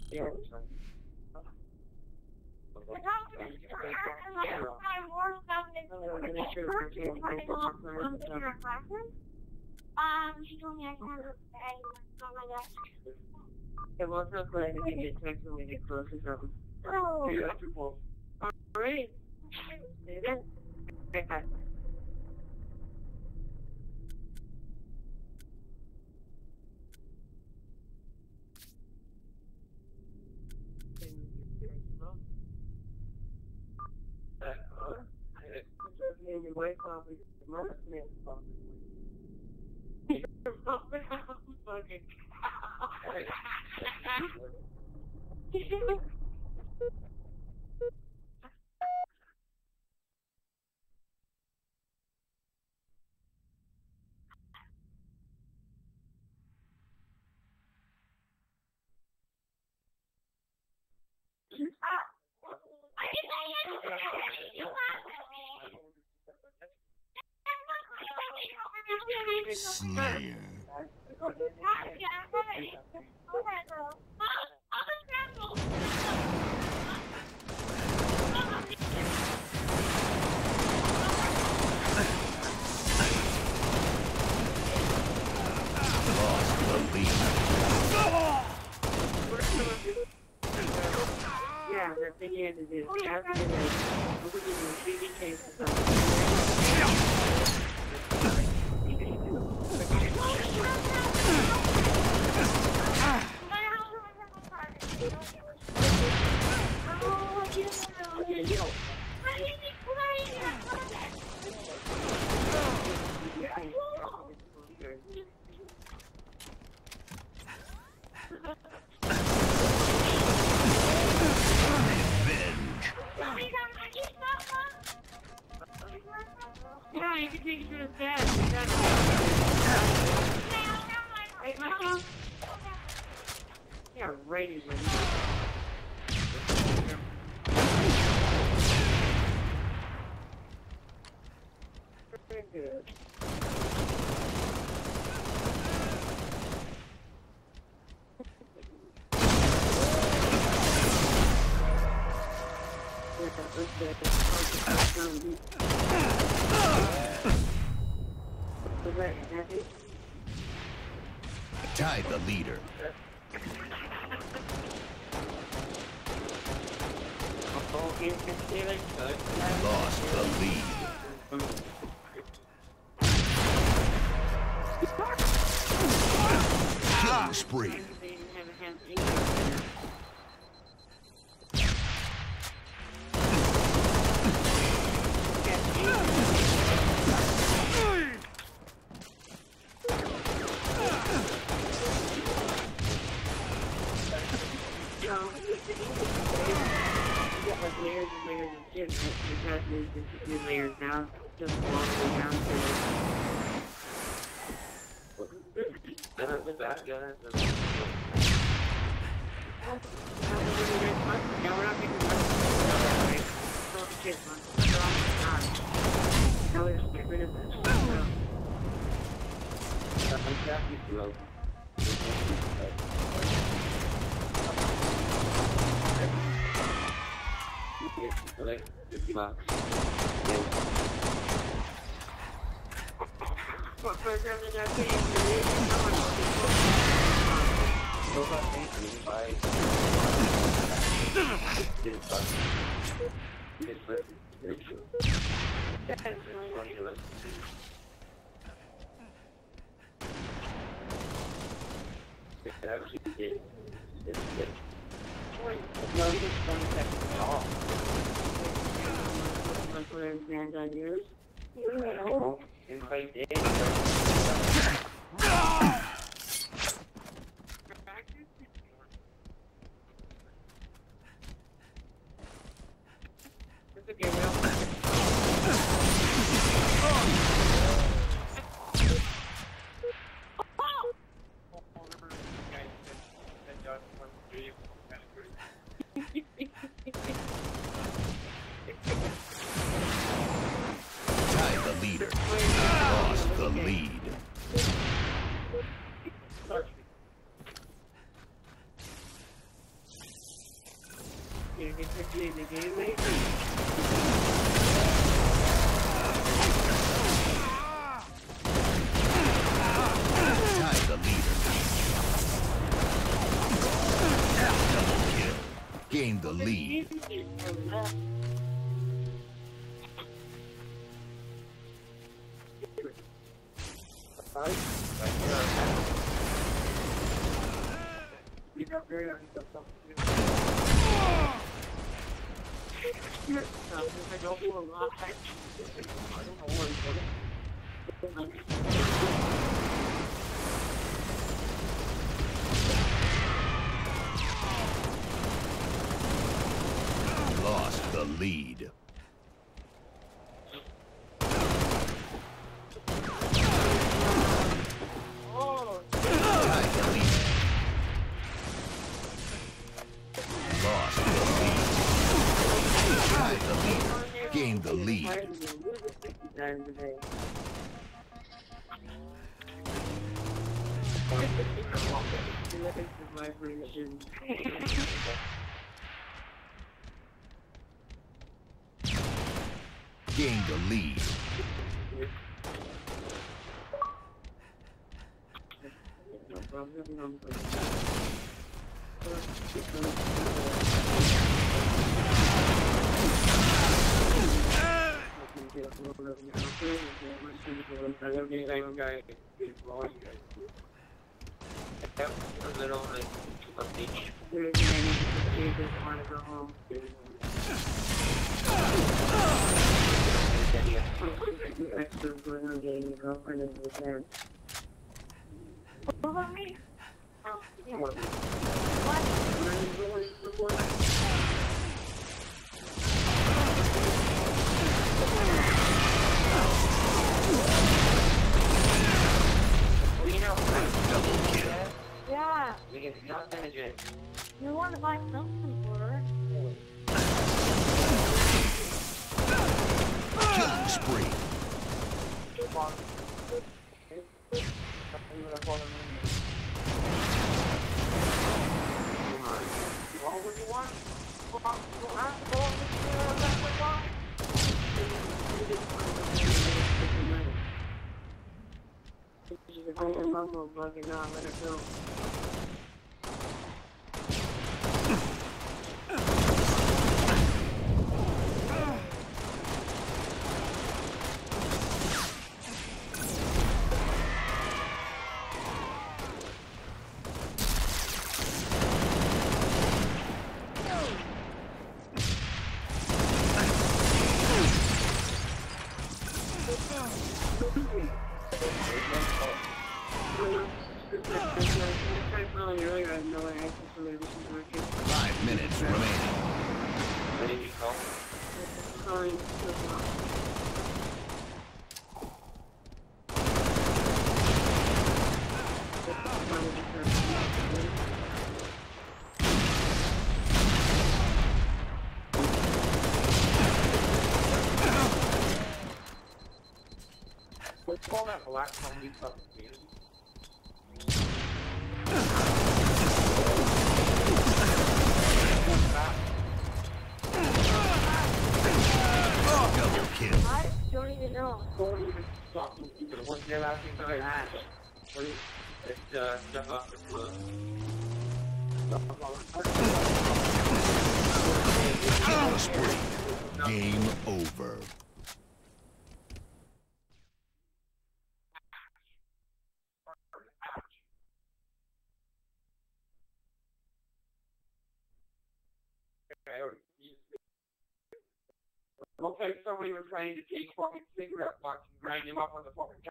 Yeah. She told me I can have a bag on my desk. It was so glad to get text when we get close or something. Oh. Beautiful. All right. Your wife probably must have fucking. Slayer. Lost the lead. Yeah, that's the end of this. After this, we're going to do a 3D case or yeah, you can take it to the bed. Hey, my phone? Yeah, ready. Very good. Tied the leader. Lost the lead. Killing spree. Layers and layers of shit. The past is just 2 layers now. Just all the way down to the bad guys. Now we're not making much of it. Don't shit, man. They're all gone. Now let's get rid of this. I'm happy to like 50 bucks. What program did I pay no, you just don't affect it at all. What are his hands on yours? No. Invite in. It's okay, Will. Tied the leader. Lost the lead. Tie the leader. Double kill. Gain the lead. Lost the lead. Tie the lead. Lost the lead. Tie the lead. Gain the lead. Gain the lead. Double kill. Yeah, We can not finish it. you want to buy something for her. Killing spree. Five minutes remaining. What did you call? Let's call that black comedy fucking game. Double kill. I don't even know. What's the last thing that I had? It's stuff off the floor. Killing spree. Game over. Okay, somebody was trying to take fucking cigarette box and grind him up on the fucking